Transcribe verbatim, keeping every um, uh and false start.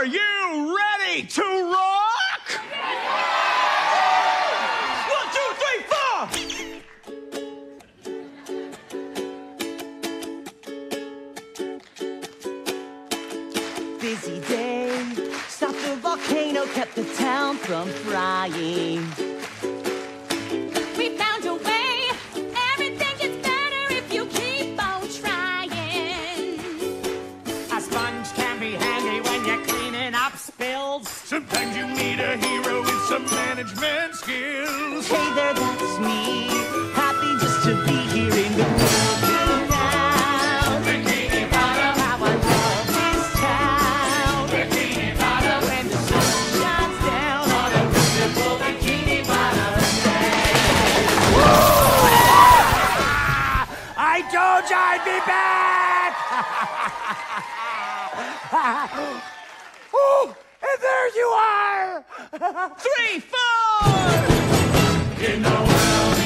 you ready to rock? One, two, three, four! Busy day, stopped the volcano, kept the town from frying. We found a way, everything gets better if you keep on trying. A sponge can be handy when you're cleaning up spills. Sometimes you need a hero with some management skills. Hey there, that's me, happy just to be here in the world around. Bikini Bottom, How I love this town. Bikini Bottom, When the sun shines down on a beautiful Bikini Bottom day. I told you I'd be back! Oh, and there you are! three, four! In the world